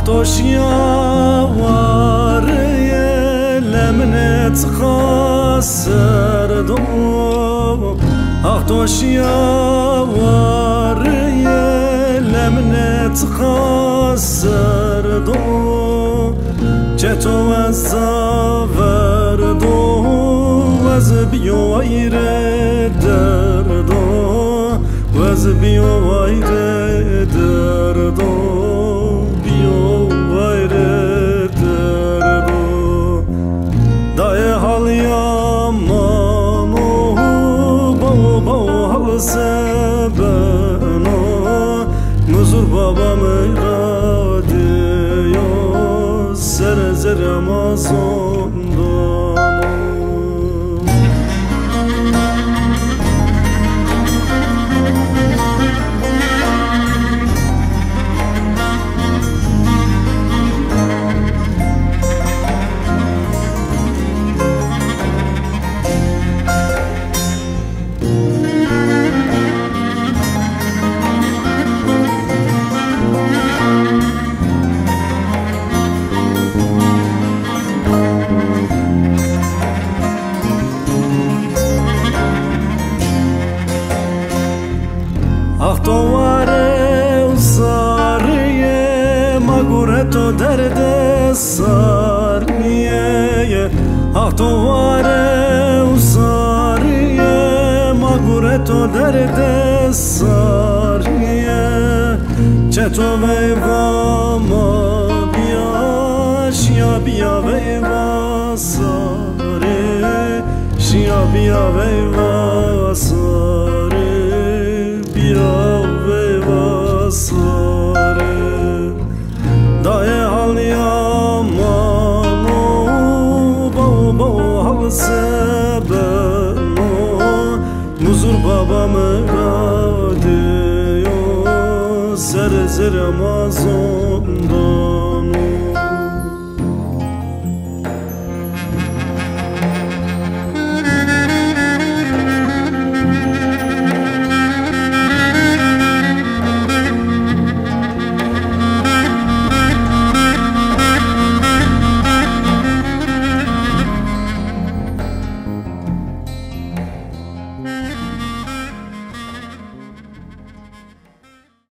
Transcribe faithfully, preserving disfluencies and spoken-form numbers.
اختوشیا واره لمنت خسر دو اختوشیا واره لمنت خسر دو چطور از زاور دو وز بیو ایره دردو وز بیو ایره دردو بیو ایره دردو دای حال یامانو باو باو حال سبنو مزور بابا میرادیو سر زر مازوندانو تواره و ساریه مگوره تو درد ساریه آخ تواره و ساریه مگوره تو درد ساریه چطور ویوا ما بیا شیا بیا ویوا ساری شیا بیا ویوا ساری بیا ویوا ساری دای حال یامانو باو باو حال سبنو مزور بابا مرادیو سر زر مازوندو